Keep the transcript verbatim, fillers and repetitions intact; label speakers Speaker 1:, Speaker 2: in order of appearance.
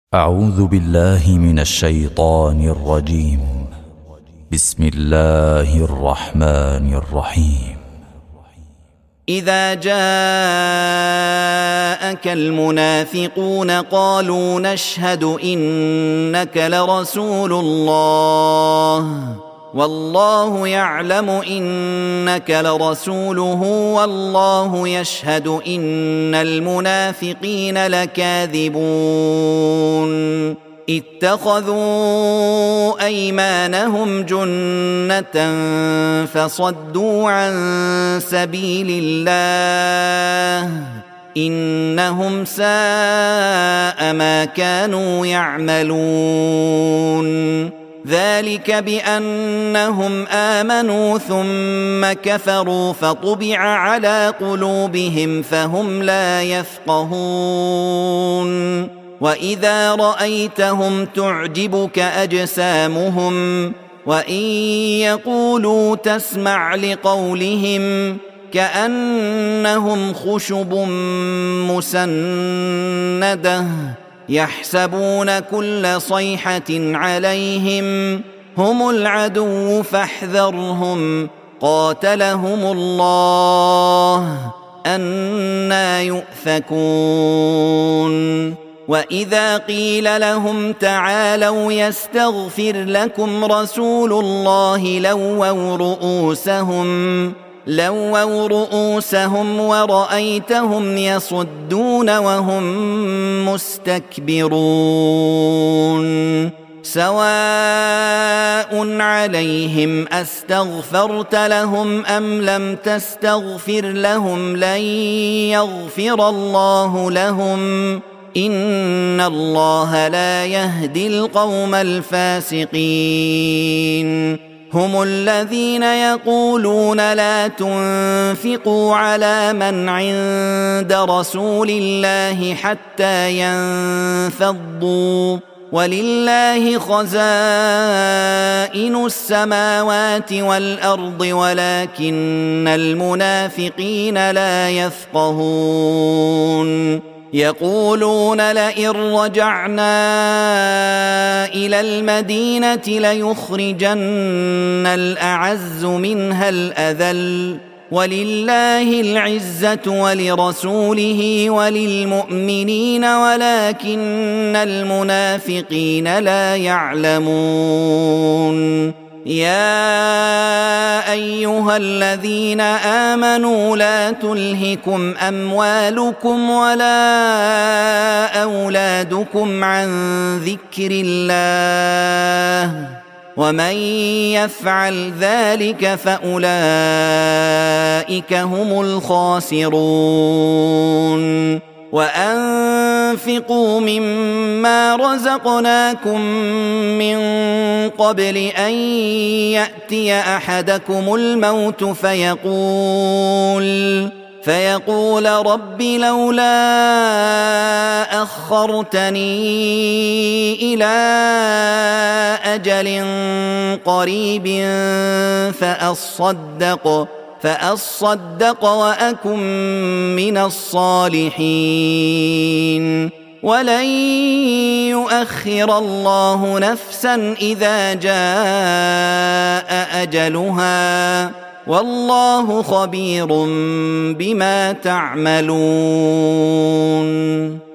Speaker 1: أعوذ بالله من الشيطان الرجيم. بسم الله الرحمن الرحيم.
Speaker 2: إذا جاءك المنافقون قالوا نشهد إنك لرسول الله والله يعلم إنك لرسوله والله يشهد إن المنافقين لكاذبون اتخذوا أيمانهم جنة فصدوا عن سبيل الله إنهم ساء ما كانوا يعملون ذلك بأنهم آمنوا ثم كفروا فطبع على قلوبهم فهم لا يفقهون وإذا رأيتهم تعجبك أجسامهم وإن يقولوا تسمع لقولهم كأنهم خشب مسندة يحسبون كل صيحة عليهم هم العدو فاحذرهم قاتلهم الله أنى يؤفكون وإذا قيل لهم تعالوا يستغفر لكم رسول الله لووا رؤوسهم لووا رؤوسهم ورأيتهم يصدون وهم مستكبرون سواء عليهم أستغفرت لهم أم لم تستغفر لهم لن يغفر الله لهم إن الله لا يهدي القوم الفاسقين هم الذين يقولون لا تنفقوا على من عند رسول الله حتى ينفضوا ولله خزائن السماوات والأرض ولكن المنافقين لا يفقهون يقولون لئن رجعنا إلى المدينة ليخرجن الأعز منها الأذل ولله العزة ولرسوله وللمؤمنين ولكن المنافقين لا يعلمون يا أيها الذين آمنوا لا تلهكم أموالكم ولا أولادكم عن ذكر الله ومن يفعل ذلك فأولئك هم الخاسرون وأنفقوا مما رزقناكم من قبل أن يأتي أحدكم الموت فيقول فيقول رب لولا أخرتني إلى أجل قريب فأصدق فأصدق وأكن من الصالحين ولن يؤخر الله نفسا إذا جاء أجلها والله خبير بما تعملون.